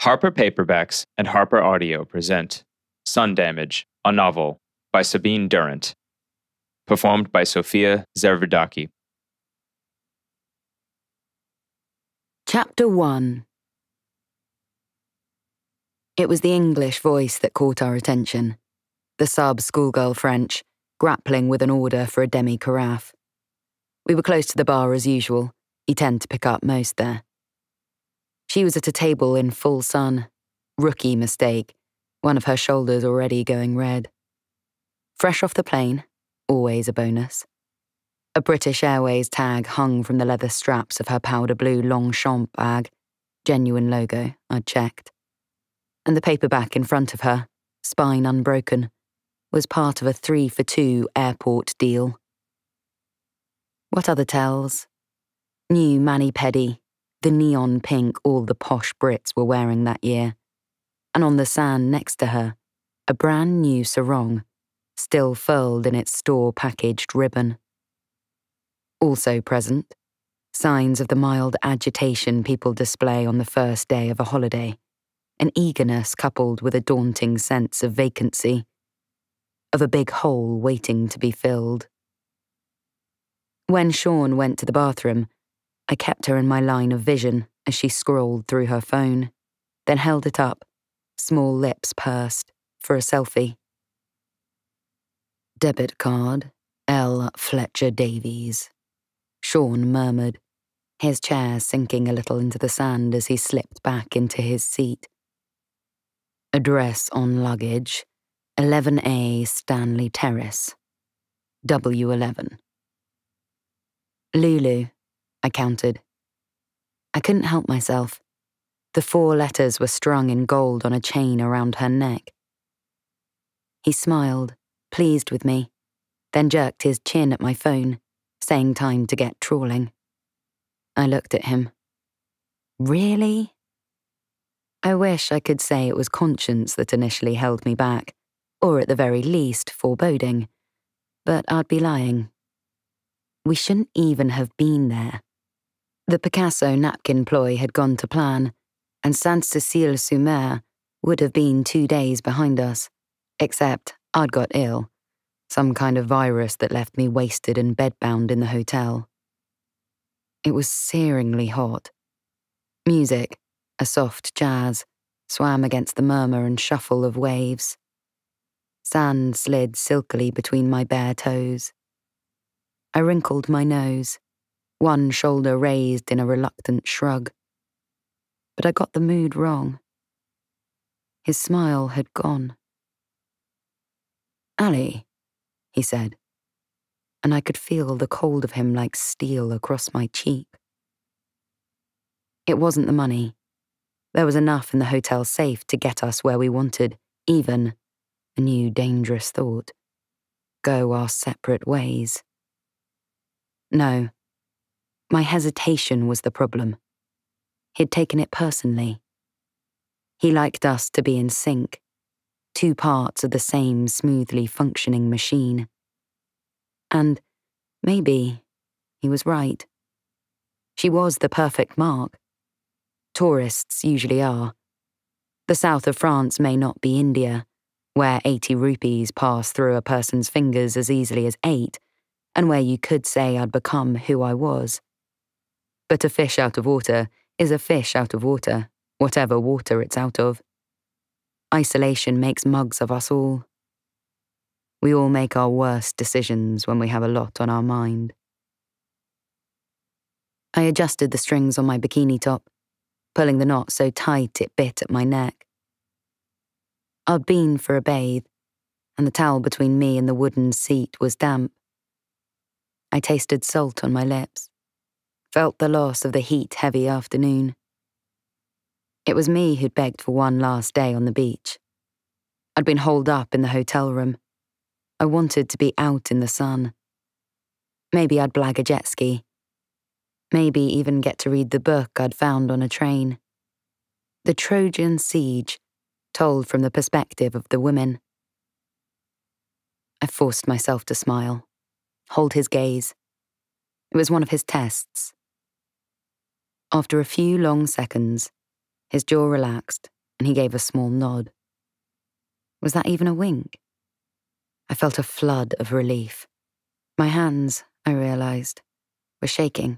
Harper Paperbacks and Harper Audio present Sun Damage, a novel by Sabine Durrant. Performed by Sofia Zervudachi. Chapter 1. It was the English voice that caught our attention. The sub-schoolgirl French, grappling with an order for a demi-carafe. We were close to the bar as usual. You tend to pick up most there. She was at a table in full sun. Rookie mistake, one of her shoulders already going red. Fresh off the plane, always a bonus. A British Airways tag hung from the leather straps of her powder blue Longchamp bag. Genuine logo, I'd checked. And the paperback in front of her, spine unbroken, was part of a 3-for-2 airport deal. What other tells? New mani-pedi, the neon pink all the posh Brits were wearing that year. And on the sand next to her, a brand new sarong, still furled in its store-packaged ribbon. Also present, signs of the mild agitation people display on the first day of a holiday, an eagerness coupled with a daunting sense of vacancy, of a big hole waiting to be filled. When Sean went to the bathroom, I kept her in my line of vision as she scrolled through her phone, then held it up, small lips pursed, for a selfie. Debit card, L. Fletcher Davies. Sean murmured, his chair sinking a little into the sand as he slipped back into his seat. Address on luggage, 11A Stanley Terrace, W11. Lulu, I counted. I couldn't help myself. The 4 letters were strung in gold on a chain around her neck. He smiled, pleased with me, then jerked his chin at my phone, saying time to get trawling. I looked at him. Really? I wish I could say it was conscience that initially held me back, or at the very least foreboding, but I'd be lying. We shouldn't even have been there. The Picasso napkin ploy had gone to plan, and Sainte-Cécile-sur-Mer would have been 2 days behind us, except I'd got ill, some kind of virus that left me wasted and bedbound in the hotel. It was searingly hot. Music, a soft jazz, swam against the murmur and shuffle of waves. Sand slid silkily between my bare toes. I wrinkled my nose, one shoulder raised in a reluctant shrug. But I got the mood wrong. His smile had gone. "Ali," he said, and I could feel the cold of him like steel across my cheek. It wasn't the money. There was enough in the hotel safe to get us where we wanted, even, a new dangerous thought, go our separate ways. No, my hesitation was the problem. He'd taken it personally. He liked us to be in sync, 2 parts of the same smoothly functioning machine. And maybe he was right. She was the perfect mark. Tourists usually are. The south of France may not be India, where 80 rupees pass through a person's fingers as easily as 8, and where you could say I'd become who I was. But a fish out of water is a fish out of water, whatever water it's out of. Isolation makes mugs of us all. We all make our worst decisions when we have a lot on our mind. I adjusted the strings on my bikini top, pulling the knot so tight it bit at my neck. I'd been for a bathe, and the towel between me and the wooden seat was damp. I tasted salt on my lips, felt the loss of the heat-heavy afternoon. It was me who'd begged for one last day on the beach. I'd been holed up in the hotel room. I wanted to be out in the sun. Maybe I'd blag a jet ski. Maybe even get to read the book I'd found on a train. The Trojan Siege, told from the perspective of the women. I forced myself to smile, hold his gaze. It was one of his tests. After a few long seconds, his jaw relaxed and he gave a small nod. Was that even a wink? I felt a flood of relief. My hands, I realised, were shaking.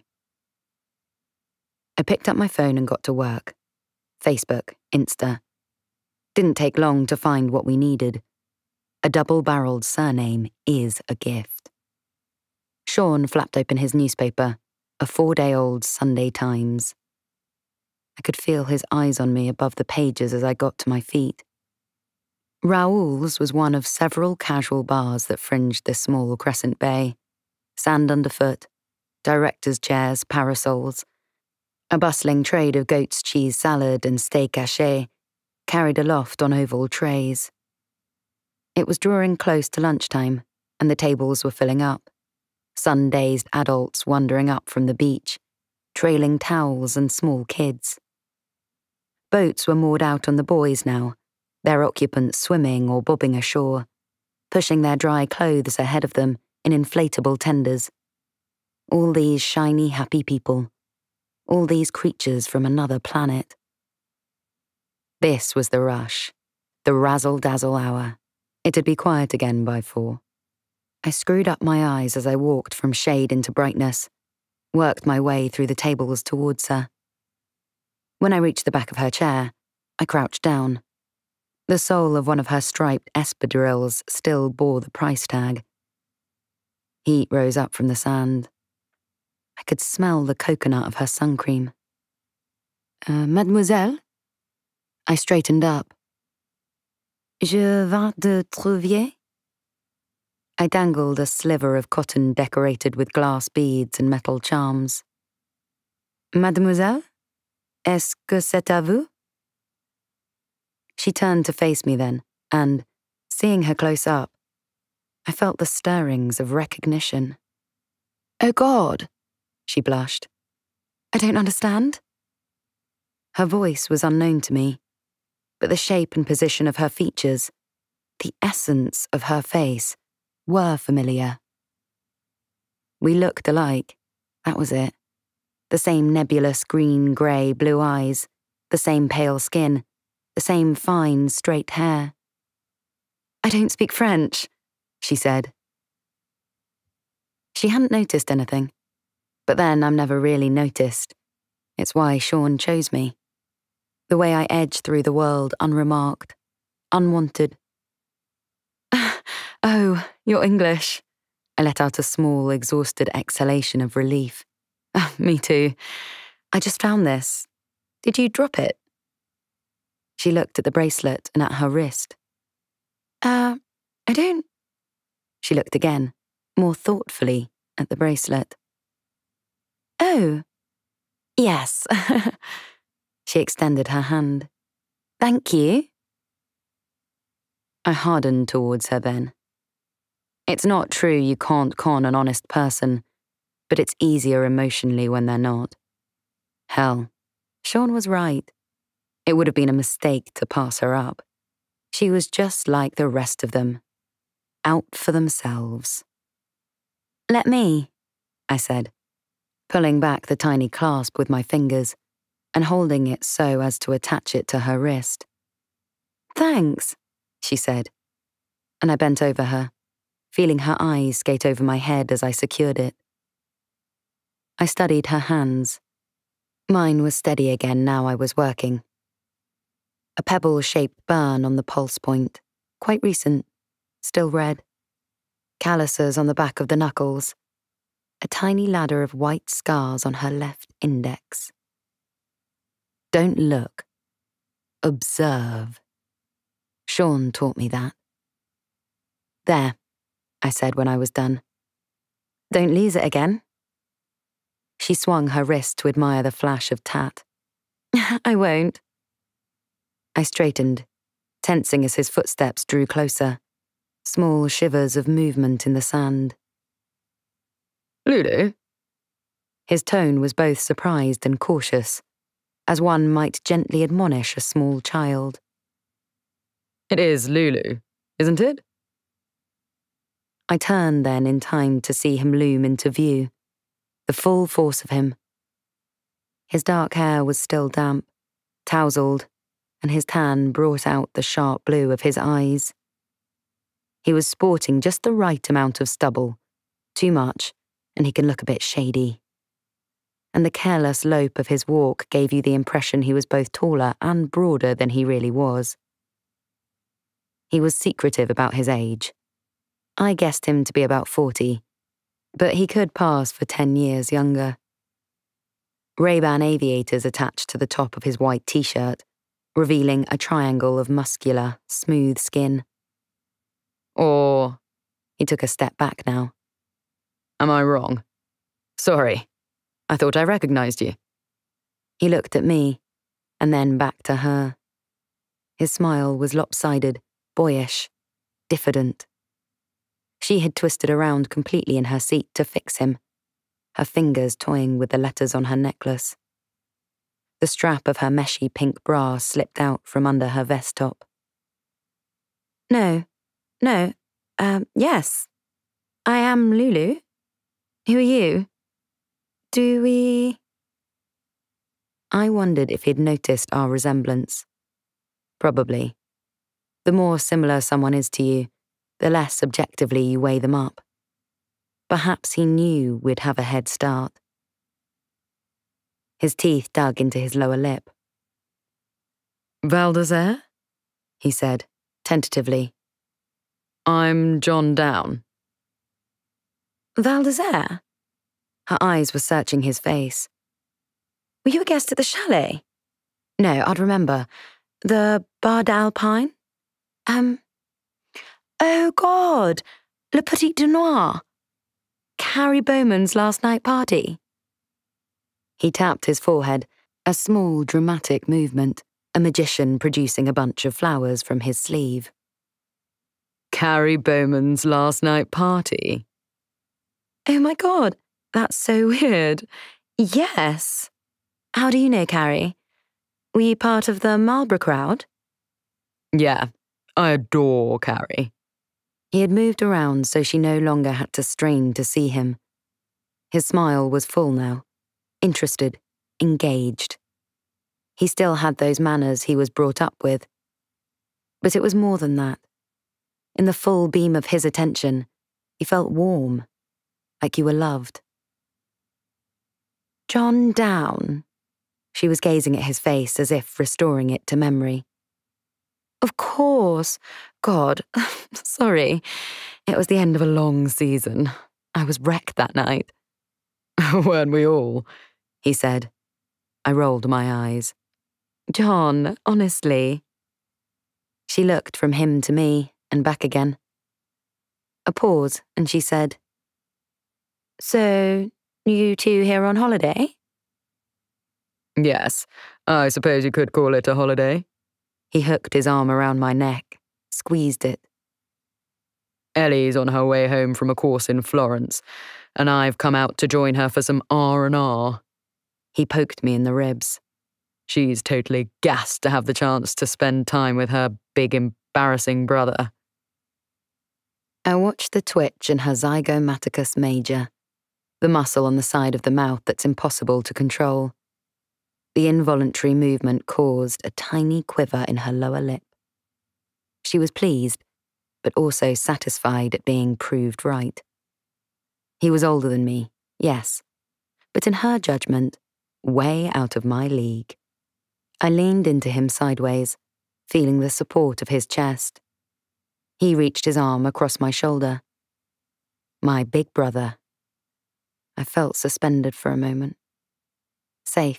I picked up my phone and got to work. Facebook, Insta. Didn't take long to find what we needed. A double-barreled surname is a gift. Sean flapped open his newspaper, a 4-day-old Sunday Times. I could feel his eyes on me above the pages as I got to my feet. Raoul's was one of several casual bars that fringed this small crescent bay. Sand underfoot, directors' chairs, parasols. A bustling trade of goat's cheese salad and steak haché, carried aloft on oval trays. It was drawing close to lunchtime, and the tables were filling up. Sun-dazed adults wandering up from the beach, trailing towels and small kids. Boats were moored out on the buoys now, their occupants swimming or bobbing ashore, pushing their dry clothes ahead of them in inflatable tenders. All these shiny, happy people. All these creatures from another planet. This was the rush, the razzle-dazzle hour. It'd be quiet again by 4. I screwed up my eyes as I walked from shade into brightness, worked my way through the tables towards her. When I reached the back of her chair, I crouched down. The sole of one of her striped espadrilles still bore the price tag. Heat rose up from the sand. I could smell the coconut of her sun cream. Mademoiselle? I straightened up. Je viens de trouver? I dangled a sliver of cotton decorated with glass beads and metal charms. Mademoiselle? Est-ce que c'est à vous? She turned to face me then, and, seeing her close up, I felt the stirrings of recognition. Oh God, she blushed. I don't understand. Her voice was unknown to me, but the shape and position of her features, the essence of her face, were familiar. We looked alike, that was it. The same nebulous green-grey blue eyes, the same pale skin, the same fine, straight hair. I don't speak French, she said. She hadn't noticed anything, but then I'm never really noticed. It's why Sean chose me. The way I edge through the world unremarked, unwanted. Oh, you're English. I let out a small, exhausted exhalation of relief. Me too. I just found this. Did you drop it? She looked at the bracelet and at her wrist. I don't. She looked again, more thoughtfully, at the bracelet. Oh, yes. She extended her hand. Thank you. I hardened towards her then. It's not true you can't con an honest person, but it's easier emotionally when they're not. Hell, Sean was right. It would have been a mistake to pass her up. She was just like the rest of them, out for themselves. Let me, I said, pulling back the tiny clasp with my fingers and holding it so as to attach it to her wrist. Thanks, she said, and I bent over her, feeling her eyes skate over my head as I secured it. I studied her hands. Mine was steady again now I was working. A pebble-shaped burn on the pulse point, quite recent, still red. Calluses on the back of the knuckles. A tiny ladder of white scars on her left index. Don't look. Observe. Sean taught me that. There, I said when I was done. Don't lose it again. She swung her wrist to admire the flash of tat. I won't. I straightened, tensing as his footsteps drew closer, small shivers of movement in the sand. Lulu? His tone was both surprised and cautious, as one might gently admonish a small child. It is Lulu, isn't it? I turned then in time to see him loom into view, the full force of him. His dark hair was still damp, tousled, and his tan brought out the sharp blue of his eyes. He was sporting just the right amount of stubble, too much, and he can look a bit shady. And the careless lope of his walk gave you the impression he was both taller and broader than he really was. He was secretive about his age. I guessed him to be about 40, but he could pass for 10 years younger. Ray-Ban aviators attached to the top of his white t-shirt, revealing a triangle of muscular, smooth skin. Or, he took a step back now. Am I wrong? Sorry, I thought I recognized you. He looked at me, and then back to her. His smile was lopsided, boyish, diffident. She had twisted around completely in her seat to fix him, her fingers toying with the letters on her necklace. The strap of her meshy pink bra slipped out from under her vest top. No, yes. I am Lulu. Who are you? Do we... I wondered if he'd noticed our resemblance. Probably. The more similar someone is to you, the less objectively you weigh them up. Perhaps he knew we'd have a head start. His teeth dug into his lower lip. Valdezer? He said, tentatively. I'm John Down. Valdezer? Her eyes were searching his face. Were you a guest at the chalet? No, I'd remember. The Bar d'Alpine? Oh God, Le Petit de Noir. Carrie Bowman's last night party. He tapped his forehead, a small dramatic movement, a magician producing a bunch of flowers from his sleeve. Carrie Bowman's last night party? Oh my God, that's so weird. Yes. How do you know Carrie? Were you part of the Marlborough crowd? Yeah, I adore Carrie. He had moved around so she no longer had to strain to see him. His smile was full now, interested, engaged. He still had those manners he was brought up with. But it was more than that. In the full beam of his attention, he felt warm, like you were loved. John Down. She was gazing at his face as if restoring it to memory. Of course. God, sorry. It was the end of a long season. I was wrecked that night. Weren't we all? He said. I rolled my eyes. John, honestly. She looked from him to me and back again. A pause, and she said, So, you two here on holiday? Yes, I suppose you could call it a holiday. He hooked his arm around my neck, squeezed it. Ellie's on her way home from a course in Florence, and I've come out to join her for some R&R. He poked me in the ribs. She's totally gassed to have the chance to spend time with her big embarrassing brother. I watched the twitch in her zygomaticus major, the muscle on the side of the mouth that's impossible to control. The involuntary movement caused a tiny quiver in her lower lip. She was pleased, but also satisfied at being proved right. He was older than me, yes, but in her judgment, way out of my league. I leaned into him sideways, feeling the support of his chest. He reached his arm across my shoulder. My big brother. I felt suspended for a moment. Safe.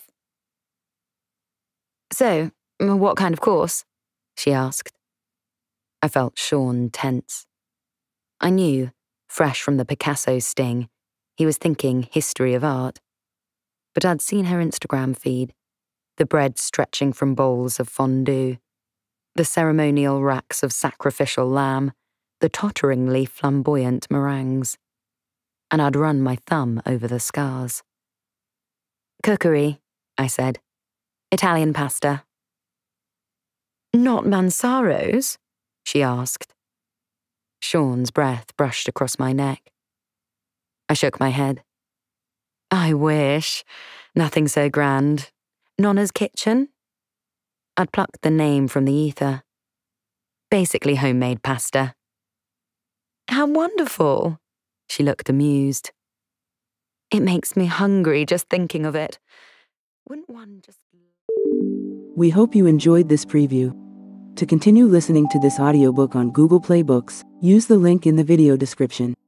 So, what kind of course? She asked. I felt Sean tense. I knew, fresh from the Picasso sting, he was thinking history of art. But I'd seen her Instagram feed, the bread stretching from bowls of fondue, the ceremonial racks of sacrificial lamb, the totteringly flamboyant meringues. And I'd run my thumb over the scars. Cookery, I said. Italian pasta. Not Mansaro's? She asked. Sean's breath brushed across my neck. I shook my head. I wish. Nothing so grand. Nonna's kitchen? I'd plucked the name from the ether. Basically homemade pasta. How wonderful! She looked amused. It makes me hungry just thinking of it. Wouldn't one just... We hope you enjoyed this preview. To continue listening to this audiobook on Google Play Books, use the link in the video description.